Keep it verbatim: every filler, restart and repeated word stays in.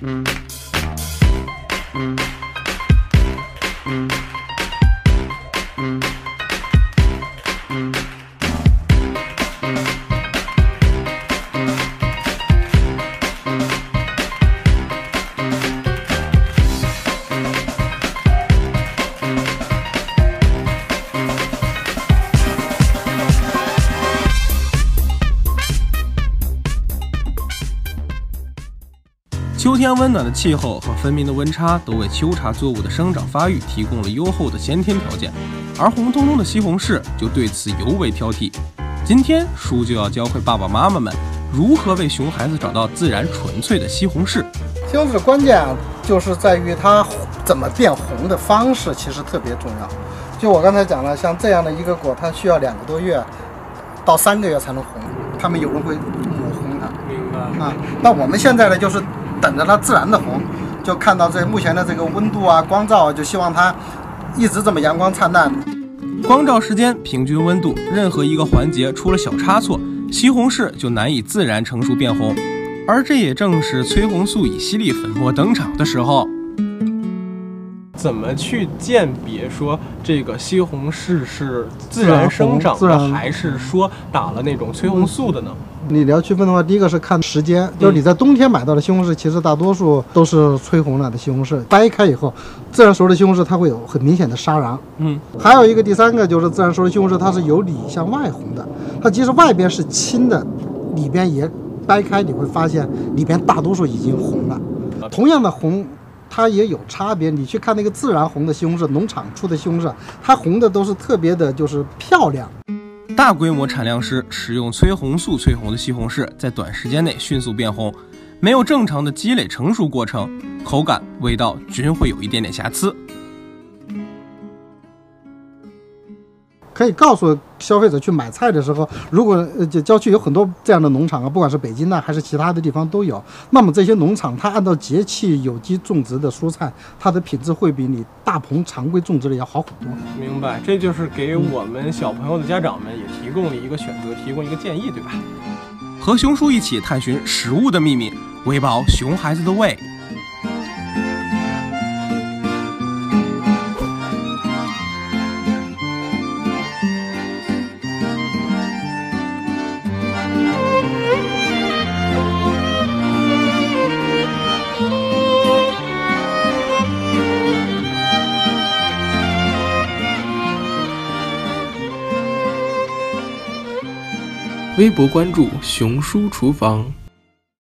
秋天温暖的气候和分明的温差都为秋茶作物的生长发育提供了优厚的先天条件，而红彤彤的西红柿就对此尤为挑剔。今天叔就要教会爸爸妈妈们如何为熊孩子找到自然纯粹的西红柿。 西红柿的关键啊，就是在于它怎么变红的方式，其实特别重要。就我刚才讲了，像这样的一个果，它需要两个多月到三个月才能红，他们有人会抹红它。 明白啊，那我们现在呢，就是等着它自然的红，就看到这目前的这个温度啊、光照啊，就希望它一直这么阳光灿烂。 光照时间、平均温度，任何一个环节出了小差错，西红柿就难以自然成熟变红。而这也正是催红素以稀粒粉末登场的时候。怎么去鉴别说这个西红柿是自然生长的，还是说打了那种催红素的呢？ 你要区分的话，第一个是看时间，就是你在冬天买到的西红柿，其实大多数都是催红了的西红柿，掰开以后，自然熟的西红柿它会有很明显的沙瓤。嗯，还有一个第三个就是自然熟的西红柿，它是由里向外红的，它即使外边是青的，里边也掰开你会发现里边大多数已经红了。同样的红，它也有差别。你去看那个自然红的西红柿，农场出的西红柿，它红的都是特别的，就是漂亮。 大规模产量时使用催红素催红的西红柿，在短时间内迅速变红，没有正常的积累成熟过程，口感、味道均会有一点点瑕疵。 可以告诉消费者去买菜的时候，如果呃郊区有很多这样的农场啊，不管是北京呢还是其他的地方都有，那么这些农场它按照节气有机种植的蔬菜，它的品质会比你大棚常规种植的要好很多。 明白，这就是给我们小朋友的家长们也提供了一个选择，提供一个建议，对吧？和熊叔一起探寻食物的秘密，喂饱熊孩子的胃。 微博关注熊叔厨房。